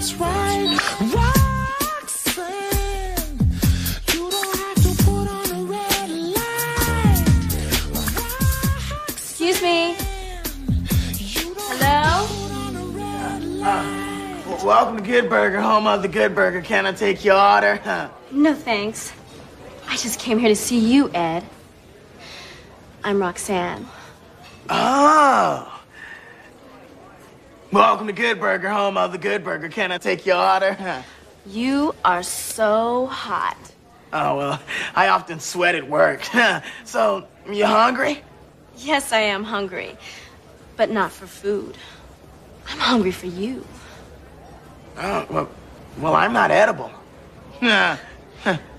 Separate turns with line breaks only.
it's right. Roxanne, you don't have to put on a red light.
Excuse me. Hello?
Welcome to Good Burger, home of the Good Burger. Can I take your order?
No, thanks. I just came here to see you, Ed. I'm Roxanne.
Oh. Welcome to Good Burger, home of the Good Burger. Can I take your order?
You are so hot.
Oh, well, I often sweat at work. So, you hungry?
Yes, I am hungry, but not for food. I'm hungry for you.
Oh, well, I'm not edible.